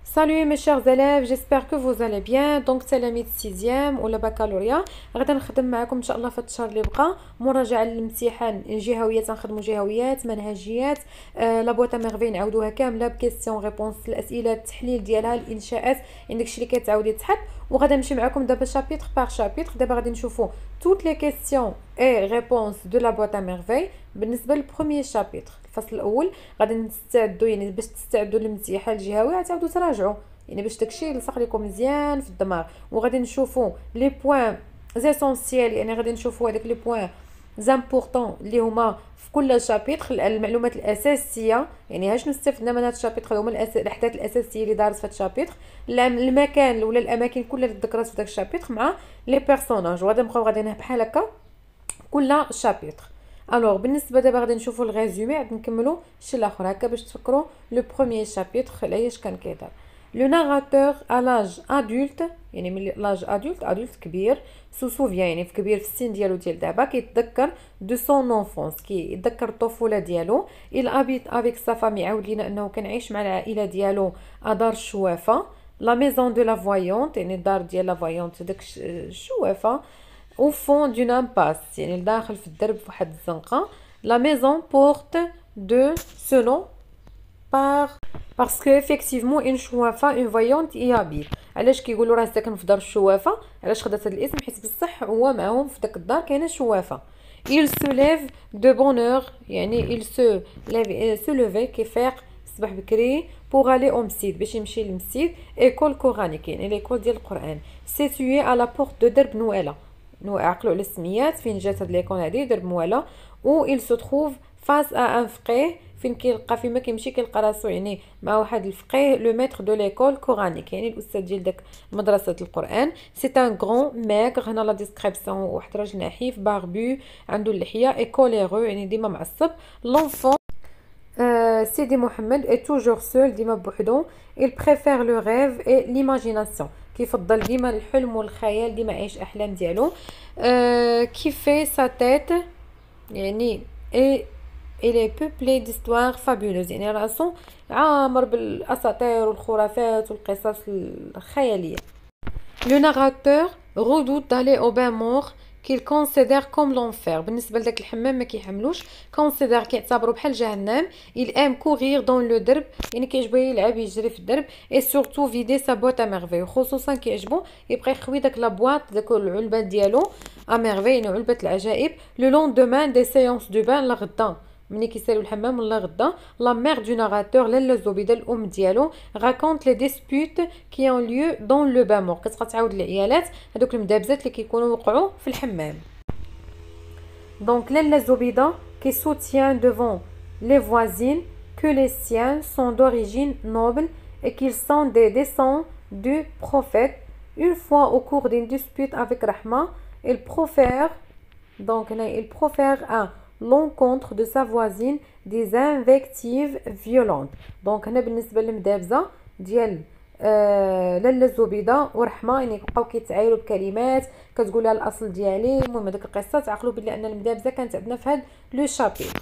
Salut mes chers élèves, j'espère que vous allez bien. Donc تلاميذ 6e ولا بكالوريا غدا نخدم معكم ان شاء الله في الشهر اللي بقى مراجعه للامتحان جهويات. نخدموا جهويات منهجيات لا بوطه ميرفي نعاودوها كامله بكيستيون ريبونس الاسئله التحليل ديالها الانشاءات عندك شي اللي كتعاودي تحل. وغدا نمشي معكم دابا شابيتر باغ شابيتر. دابا غادي نشوفوا toutes les questions et réponses de la boîte à merveille بالنسبه للبروميير شابيتر الفصل الاول. غادي نستعدوا يعني باش تستعدوا للامتحان الجهوي غتعاودوا تراجعوا يعني باش داكشي يلصق لكم مزيان في الدماغ. وغادي نشوفوا لي بوين زيسونسيال يعني غادي نشوفوا هذاك لي بوين زامبورطون اللي هما في كل شابيتر المعلومات الاساسيه يعني شنو استفدنا من هذا الشابيتر. هما الاحداث الاساسيه اللي دارت في هذا الشابيتر المكان ولا الاماكن كلها اللي ذكرت في داك الشابيتر مع لي بيرسوناج. وغادي نبقاو غاديين بحال هكا كل شابيتر. الوغ بالنسبه دابا غادي نشوفوا الريزومي عاد نكملوا الشيء الاخر هكا باش تفكروا لو بروميير شابيتر علاش كان كيدار. لو ناراتور ا لاج ادولت يعني من لاج ادولت كبير سو سوفيان يعني في كبير في السن ديالو ديال دابا كيتذكر دو سون انفونس كيتذكر الطفوله ديالو. il habite avec sa famille عاود لينا انه كان عايش مع العائله ديالو دار الشوافه. لا ميزون دو لا فويونت يعني الدار ديال لا فويونت داك الشوافه au fond d'une impasse يعني داخل في الدرب في واحد الزنقه. la maison porte de ce nom parce que effectivement une chouafa une voyante y habite. علاش كيقولوا راه ساكن في دار الشوافه؟ علاش خدات هذا الاسم؟ حيت بصح هو معاهم في داك الدار كاينه شوافه. il se lève de bonne heure يعني il se lever كيفيق الصباح بكري pour aller au مسجد باش يمشي للمسجد. école coranique يعني ليكول ديال القران situé à la porte de درب نواله. عقلوا على السميات فين جات هاد ليكول هادي درب نواله. و il se trouve face à un فقيه فين كيلقى فيما كيمشي كيلقى راسو يعني مع واحد الفقيه لو ميتر دو ليكول كورانيك يعني الاستاذ ديال داك مدرسه القران. سي ان غران ميغ هنا لا ديسكريبسيون واحد راجل نحيف باربو عنده اللحيه اي كوليرو يعني ديما معصب. لونفون سيدي محمد est toujours seul ديما بوحدو. il préfère le rêve et l'imagination كيفضل ديما الحلم والخيال ديما عايش احلام ديالو. qui fait sa tête يعني il est peuplé d'histoires fabuleuses يعني راسو عامر بالاساطير والخرافات والقصص الخياليه. le narrateur redoute d'aller au bain mort qu'il considère comme l'enfer. بالنسبه لذاك الحمام ما كيحملوش considère كيعتبرو بحال جهنم. il aime courir dans le درب يعني كيعجبو يلعب يجري في الدرب et surtout vider sa boîte à merveille خصوصا كيعجبو يبقى يخوي داك لا بواط داك العلبه ديالو à merveille يعني علبه العجائب. le lendemain des séances de bain لغدا ملي كيسالو الحمام ولا غدا. لا مير دو ناراتور لاله الزبيده الام ديالو راكونت لي ديسبوت كي اون ليو دون لو بان مور كتبقى تعاود العيالات هذوك المدابزات اللي كيكونوا وقعوا في الحمام. دونك لاله الزبيده كي soutient devant les voisines que les siens sont d'origine noble et qu'ils sont des descendants du prophète. Une fois au cours d'une dispute avec Rahma il profère un l'encontre de sa voisine des invectives violentes. دونك هنا بالنسبه للمدابزه ديال لاله الزبيده ورحمه يعني بقاو كيتعايروا بكلمات كتقول لها الاصل ديالي. المهم هذيك القصه تعقلوا بلي ان المدابزه كانت عندنا في هذا لو شابيتر.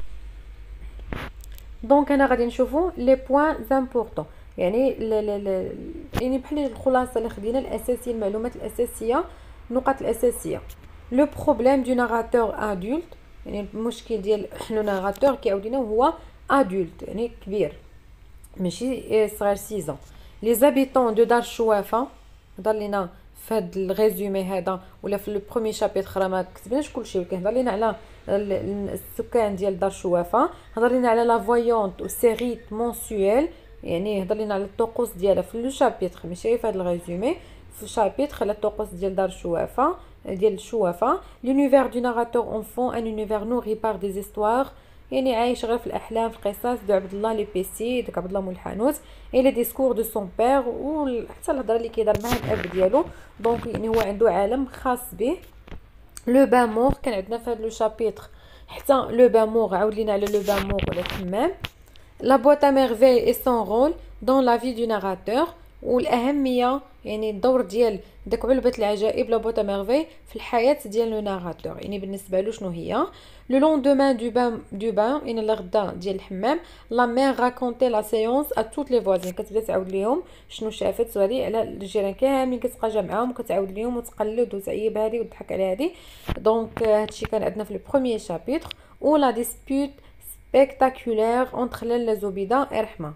دونك هنا غادي نشوفوا لي بوين امبورطون يعني يعني بحال الخلاصه اللي خدينا الاساسيه المعلومات الاساسيه النقاط الاساسيه. لو بروبليم دو ناراتور ادولت يعني المشكل ديال لو ناراتور كيعاود لينا هو ادولت يعني كبير ماشي صغير 6 لي زابيتون دو دار الشوافه. هضر لينا في هذا الريزومي هذا ولا في لو بروميير شابيتر راه ما كتبناش كلشي ولكن هضر لينا على السكان ديال دار الشوافه. هضر لينا على لا فويونت و سيريت مونسويل يعني هضر لينا على الطقوس ديالها في لو شابيتر ماشي في هذا الريزومي في شابيتر على الطقوس ديال دار الشوافه ديال الشوافه. l'univers du narrateur enfant un univers nourri par des histoires يعني عايش غير في الاحلام في القصص دو عبد الله لي بيسي داك عبد الله مول الحانوت اي لي ديسكور دو سون بير وحتى الهضره اللي كيدار مع الاب ديالو. دونك يعني هو عنده عالم خاص به. لو بان مور كان عندنا في هذا لو شابيتر حتى لو بان مور عاود لينا على لو بان مور ولا الحمام. لا بوîte à merveille et son rôle dans la vie du narrateur والاهميه يعني الدور ديال داك علبه العجائب لا بوتا ميرفي في الحياه ديال لو ناراتور، يعني بالنسبه له شنو هي. لو لوندومان دو بان يعني الغدا ديال الحمام، لا مير راكونتي لا سيونس ا توت لي فوازين، كتبدا تعاود ليهم شنو شافت هذه على الجيران كاملين، كتبقى جامعاهم وكتعاود ليهم وتقلد وتعيب هذه وتضحك على هذه. دونك هادشي كان عندنا في لو بروميير شابيتر. و لا ديسبوت سبيكتاكولير اونتر لاله زبيده اي رحمه،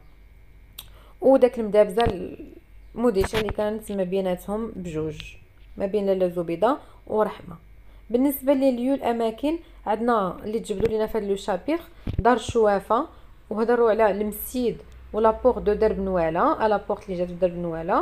وداك المدابزه المدهشه اللي كانت ما بيناتهم بجوج، ما بين لاله زبيده ورحمه. بالنسبه لليو الاماكن عندنا اللي تجبدوا لينا في هذا لو شابير دار الشوافه، وهضروا على المسيد ولا بورت دو درب نواله، على بورت اللي جات في درب نواله،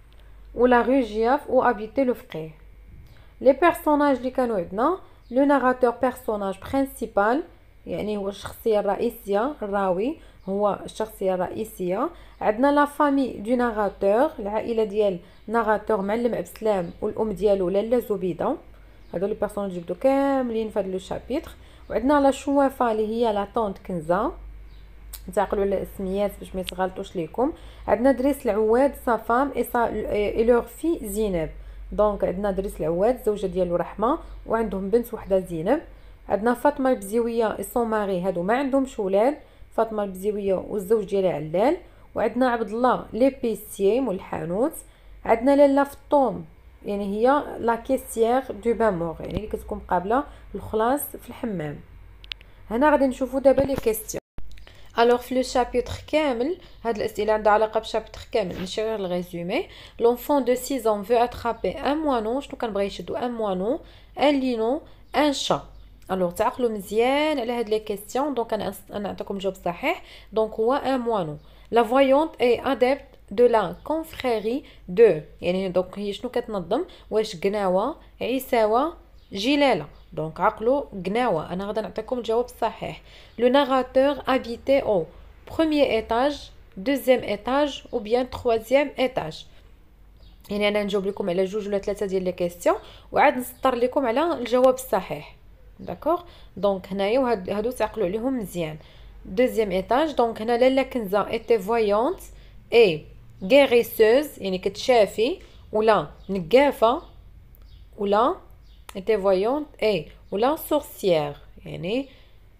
ولا غو جياف و ابيتي لو فقيه. لي بيرسوناج اللي كانوا عندنا، لو ناراتور بيرسوناج برينسيبال يعني هو الشخصيه الرئيسيه، الراوي هو الشخصيه الرئيسيه. عندنا لا فامي دو ناراتور، العائله ديال ناراتور معلم عبد السلام والام ديالو لاله زبيده، هادو لي بيرسوناج جبدو كاملين في هذا لو شابيتر. وعندنا لا شوافه اللي هي لا طونت كنزه، تعقلوا على الاسميات باش ما يتغلطوش ليكم. عندنا دريس العواد سا فام اي لور في زينب، دونك عندنا دريس العواد الزوجه ديالو رحمه وعندهم بنت وحده زينب. عندنا فاطمه البزيويه اي سون ماري، هادو ما عندهمش ولاد، فاطمه البزيويه والزوج ديالها علال. وعندنا عبد الله ليبيسيي مول الحانوت. عندنا لاله فطوم يعني هي لا كيسيير دو بان مور، يعني اللي كتكون قابله الخلاص في الحمام. هنا غادي نشوفوا دابا لي كيستيون. الوغ في لو شابيتر كامل هاد الاسئله عندها علاقه بشابيتر كامل، ماشي غير الريزومي. لونفون دو 6 ans veut attraper un moineau، شنو كنبغي يشدو ان موانو، ان لينو، ان شا. الوغ تعقلوا مزيان على هاد لي كيستيون. دونك انا نعطيكم الجواب الصحيح. دونك هو ان موانو. لا فويونت اي اديبت دو لا كونفريري دو، يعني دونك هي شنو كتنظم، واش قناوه، عيساوه، جلاله. دونك عقلوا قناوه، انا غادي نعطيكم الجواب الصحيح. لو ناراتور habité au premier étage, deuxième étage ou bien troisième étage. يعني انا نجاوب لكم على جوج ولا ثلاثه ديال لي كيسيون وعاد نسطر لكم على الجواب الصحيح. داكوغ، دونك هنايا هادو تعقلوا عليهم مزيان. دوزيام ايطاج، دونك هنا لاله كنزه ايتي فويونت اي غيريسوز يعني كتشافي ولا نقافه، ولا ايتي فويونت اي ولا سورسيير يعني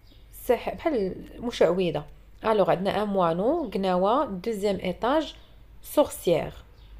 بحال مشعوذه. الوغ عندنا ان موانو قناوه، دوزيام ايطاج سورسيير.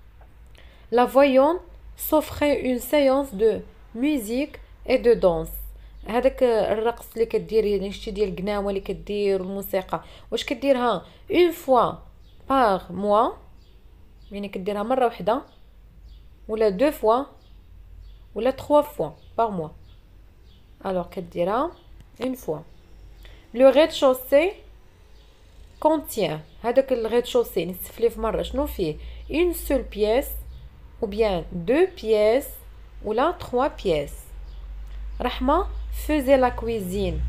لا فويونت s'offrait une séance de musique et de danse. هذاك الرقص اللي كدير يعني شتي ديال القناوه اللي كدير والموسيقى، واش كديرها اون فوا بار موا يعني كديرها مره واحده، ولا دو فوا، ولا 3 فوا بار موا. الوغ كديرها اون فوا. لو rez-de-chaussée contient، هذاك الريد-شوسي نستفليه في مره شنو فيه، une seule pièce ou bien 2 pièces ou là 3 pièces. Rahma faisait la cuisine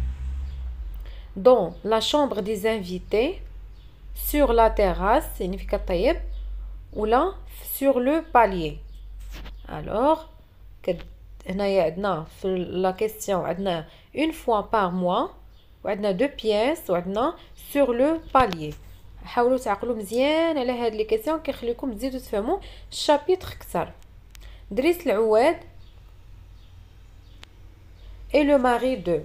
dans la chambre des invités, sur la terrasse signifie طيب, ou là sur le palier. Alors هنايا عندنا في la question عندنا une fois par mois وعندنا 2 pièces وعندنا sur le palier. حاولوا تعقلوا مزيان على هاد لي كيسيون كيخليكم تزيدوا تفهموا الشابيتر اكثر. دريس العواد اي لو ماري دو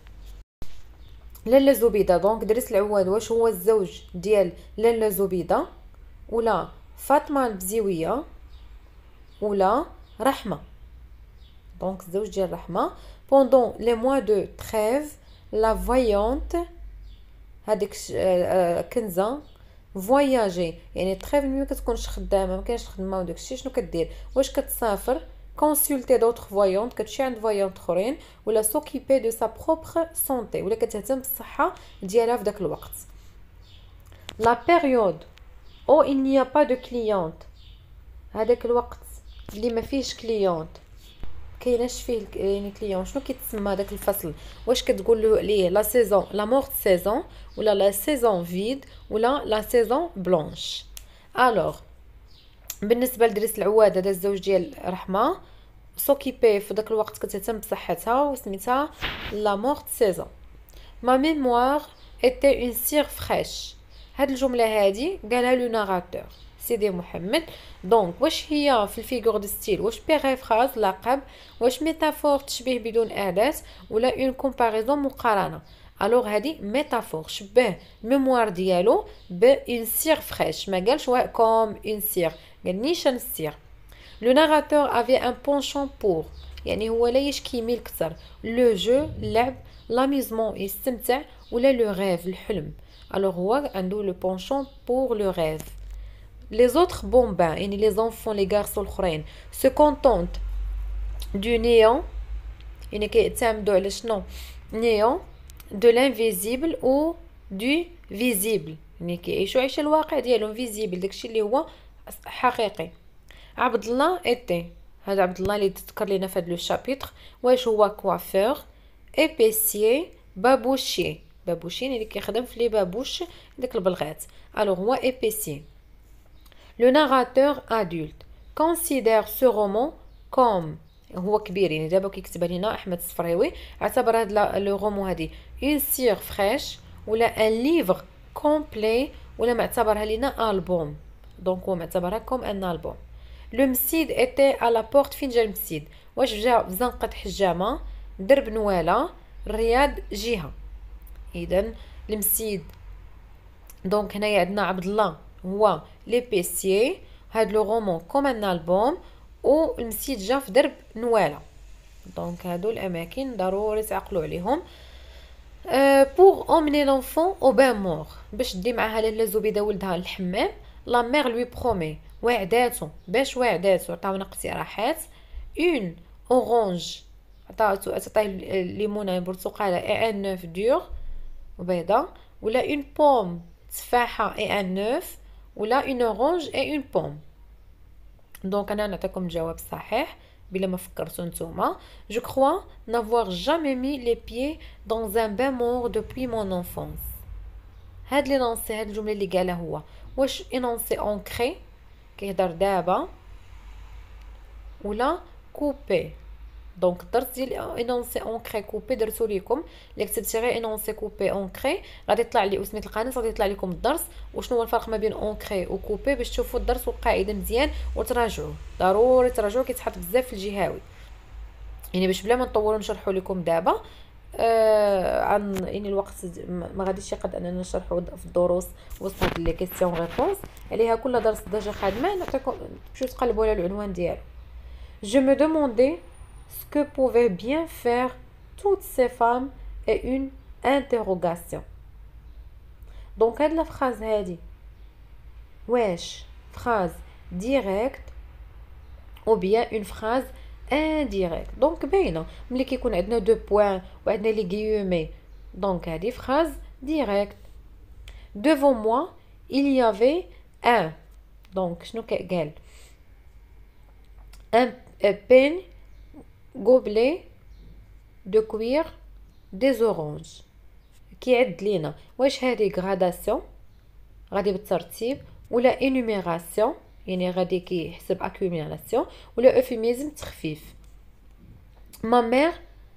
لاله زبيده. دونك دريس العواد واش هو الزوج ديال لاله زبيده ولا فاطمه البزيويه ولا رحمه. دونك الزوج ديال رحمه. pendant les mois de trêve la voyante هذيك كنزه فواياجي يعني تريف ملي كتكونش خدامه ما كاينش خدمه وداك الشيء شنو كدير، واش كتسافر كونسلتي دوطر فوايونت كتمشي عند فوايونت اخرين، ولا سوكيبي دو سا بروبر سونتي ولا كتهتم بالصحه ديالها في داك الوقت. لا بيريود او il n'y a pas de cliente، هذاك الوقت اللي ما فيهش كليونت كايناش فيه يعني كليون، شنو كيتسمى داك الفصل، واش كتقول له عليه لا سيزون لا مورت سيزون ولا لا سيزون فيد ولا لا سيزون بلونش. الوغ بالنسبه لدريس العواد هذا الزوج ديال رحمه سوكيبي في داك الوقت كتهتم بصحتها وسميتها لا مورت سيزون. ما ميموار ايتي اون سير فريش، هاد الجمله هادي قالها لو ناراتور سيدي محمد. دونك واش هي في الفيغور دو ستيل؟ واش بيغيفراز لقب، واش ميتافور تشبيه بدون اداه، ولا اون كومباريزون مقارنه؟ الوغ هادي ميتافور، شبه الميموار ديالو بان سير فريش، ما قالش كوم اون سير، قال نيشان السير. لو ناراتور افي ان بونشون بور، يعني هو ليش كيميل كتر لو جو اللعب، لاميزمون يستمتع، ولا لو ريف الحلم. الوغ هو عنده لو بونشون بور لو ريف. لي زوتر بومبان يعني لي زونفون لي غارسون الاخرين سو كونتونت دو نيون، يعني كيعتمدوا على شنو؟ نيون، دو لانفيزيبل او دو فيزيبل، يعني كيعيشوا عيش الواقع ديالهم فيزيبل، داكشي اللي هو حقيقي. عبد الله ايتي، هذا عبد الله اللي تذكر لنا في هذا لو شابيتر، واش هو كوافور، ايبيسيي، بابوشي. بابوشي اللي كيخدم في لي بابوش داك البلغات. الوغ هو ايبيسيي. لو ناراتور ادولت كونسيدير سو رومان كوم، هو كبير يعني دابا كيكتبها لينا احمد الصفراوي، اعتبر هذا لو رومون هذه اون سير فريش، ولا ان ليفر كومبلي، ولا معتبرها لينا البوم. دونك هو معتبرها كوم ان البوم. لو مسيد ايتي على بورت، فين جا المسيد؟ واش جا في زنقه حجامه، درب نواله، الرياض جهه. اذا المسيد دونك هنايا عندنا عبد الله هو لي بيسيي، هاد لو رومون كوم ان البوم، و المسيد جا في درب نواله. دونك هادو الاماكن ضروري تعقلوا عليهم. pour emmener l'enfant au bain mort، باش دي معاها لاله زبيده ولدها للحمام. لا مير لوي برومي، وعداتو، باش وعداتو عطاونا اقتراحات. اون اورانج، عطايه ليمونه برتقاله اي ان 9 دور وبيضه، ولا اون بوم تفاحه اي ان 9، ولا اون اورانج اي اون بوم. دونك انا نعطيكم الجواب الصحيح بلا ما فكرتوا نتوما. je crois n'avoir jamais mis les pieds dans un bain mort depuis mon enfance. هاد لي نونسي، هاد الجمله اللي قالها هو واش انونسي اونكري كيهضر دابا، ولا كوبي؟ دونك الدرس ديال انونسي اونكري كوبي درتو ليكم، الا كتبتي غير انونسي كوبي اونكري غادي يطلع لي سميت القناه، غادي يطلع لكم الدرس وشنو هو الفرق ما بين اونكري وكوبي، باش تشوفوا الدرس والقاعده مزيان وتراجعوه. ضروري تراجعوه، كيتحط بزاف في الجهاوي، يعني باش بلا ما نطولوا نشرحوا لكم دابا عن يعني الوقت ما غاديش يقد اننا نشرحوا في الدروس وسط هاد لي كيسيون ريبونس عليها. كل درس ديجا خادمه نعطيكم تمشيو تقلبوا على العنوان ديالو. Je me demandais ce que pouvaient bien faire toutes ces femmes et une interrogation. Donc هاد لا phrase هادي واش phrase directe ou bien une phrase indirecte. دونك باينه ملي كيكون عندنا دو بوين وعندنا لي غيومي، دونك هذه phrase directe. Devant moi il y avait un، دونك شنو قال؟ un peigne gobelet de cuir des oranges. كيعد لينا واش هذه غراداسيون غادي بالترتيب، ولا انوميراسيون يعني غادي كيحسب اكيوميلاسيون، ولا اوفيميزم تخفيف. ما مير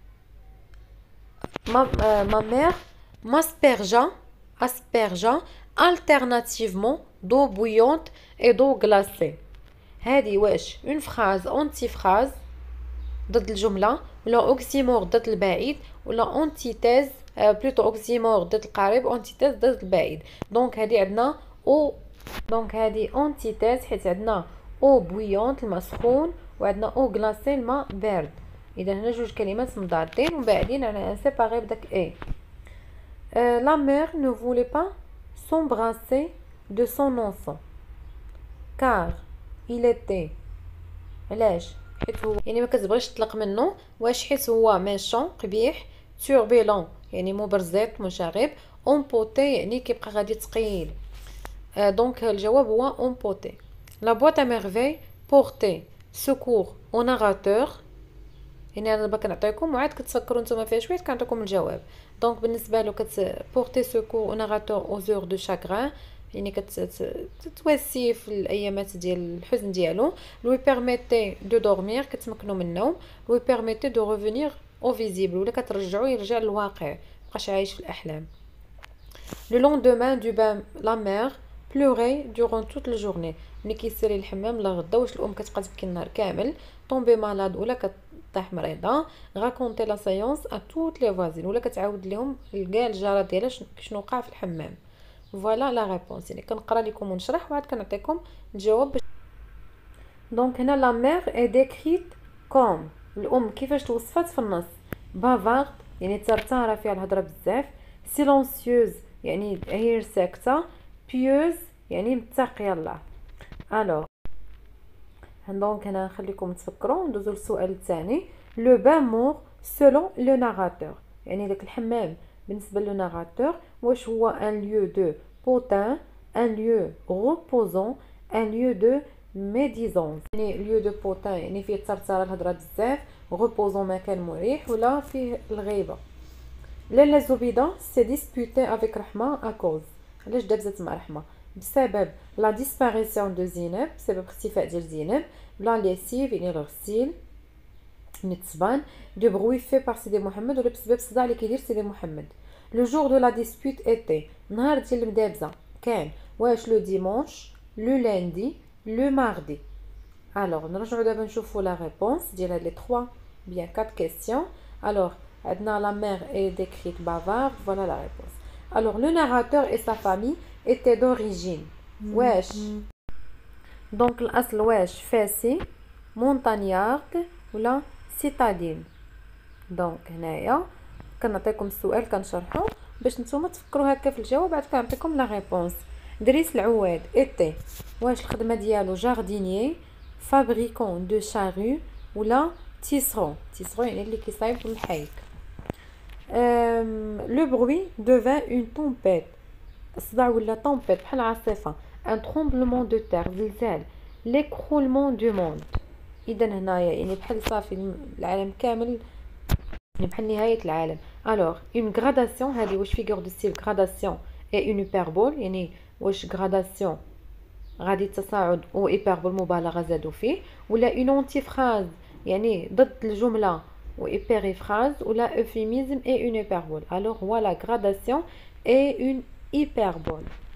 aspergea alternativement d'eau bouillante et d'eau glacée. هذه واش اون فراز اونتي فراز ضد الجمله، ولا اوكسيمور ضد البعيد، ولا اونتيتيز بلوتو اوكسيمور ضد القريب، اونتيتيز ضد البعيد. دونك هذه عندنا او، دونك هذه اونتيتيز حيت عندنا او بويونت الماء سخون، وعندنا او غلاسي الماء بارد. اذا هنا جوج كلمات مضادين وبعدين انا سيباري بداك اي. لا مير ne voulait pas s'embrasser de son enfant car il était، علاش؟ حيت هو يعني ما كتبغيش تطلق منه، واش حيت هو ميشون قبيح، توربيلون يعني مبرزط مشاغب، امبوتي يعني كيبقى غادي ثقيل. دونك الجواب هو امبوتي. لا بوîte à merveille portait secours au narrateur، يعني انا دابا كنعطيكم وعاد كتفكروا نتوما فيها شويه كنعطيكم الجواب. دونك بالنسبه له بورتي سكور او ناراتور او زور دو شاغران، يعني كتواسي في الايامات ديال الحزن ديالو. لوي بيرميتي دو دورمير، كتمكنوا من النوم. لوي بيرميتي دو ريفونير او فيزيبل، ولا كترجعوا يرجع للواقع، مابقاش عايش في الاحلام. لو لوندومان دو بان لا مير pleurer durant toute la journée. ملي كيسالي الحمام لغدا واش الام كتبقى تبكي النهار كامل، tomber malade ولا كطيح مريضه، raconter la séance à toutes les voisines ولا كتعاود لهم كاع الجاره ديالها شنو وقع في الحمام. فوالا لا ريبونس، يعني كنقرا لكم ونشرح وعاد كنعطيكم الجواب. دونك هنا لا مير اي ديكريت كوم، الام كيفاش توصفات في النص، بافارد يعني ترتارة فيها الهضره بزاف، سيلونسيوز يعني هي ساكته، بيوز يعني متقيه الله. الوغ دونك هنا نخليكم تفكروا ندوزو للسؤال الثاني. لو بان مور سولون لو ناراتور، يعني داك الحمام بالنسبه لو ناراتور واش هو ان ليو دو بوتان، ان ليو ريبوزون، ان ليو دو ميديزونس. يعني ليو دو بوتان يعني فيه ترتار الهضره بزاف، ريبوزون مكان مريح ولا فيه الغيبه. لالا زبيده سي ديسبوتي افيك رحمه اكوز، علاش دابزات مع رحمه؟ بسبب لا ديسباريسيون دو زينب، بسبب اختفاء ديال زينب، بلا ليسيف يعني الغسيل من التصبان، دو بروي في بار سيدي محمد ولا بسبب الصداع اللي كيدير سيدي محمد. لو جور دو لا ديسبوت ايتي، نهار ديال المدابزه كان واش لو ديمونش، لو لاندي، لو ماردي. الوغ نرجعوا دابا نشوفوا لا ريبونس ديال هاد لي 3 بيان 4 كيسيون. الوغ عندنا لا مير اي ديكريت بافارد، فوالا لا ريبونس. الوغ لو ناراتور اي سا فامي ايتي دوريجين واش، دونك الاصل واش فاسي، مونتانيارد ولا سيتادين. دونك هنايا كنعطيكم السؤال كنشرحو باش نتوما تفكروا هكا في الجواب، بعد كنعطيكم لا ريبونس. دريس العواد ايتي واش الخدمه ديالو جاردينيي، فابريكون دو شارو ولا تيسرون، تيسرون يعني اللي كيصايب الحيك. لو بروي devint une tempête، الصداع ولا طومبيت بحال عاصفه، ان ترومبلمون دو تير زلزال، ليكرولمون دو موند. اذا هنايا يعني بحال صافي العالم كامل، يعني بحال نهايه العالم. الوغ اون غراداسيون، هذه واش فيغور دو ستيل غراداسيون اي اون هيبربول، يعني واش غراداسيون غادي تصاعد و هيبربول مبالغه زادوا فيه، ولا اون اونتي فراز يعني ضد الجمله و هيبريفراز، ولا اوفيميزم اي اون هيبربول. الوغ هو لا غراداسيون اي اون hyperbole.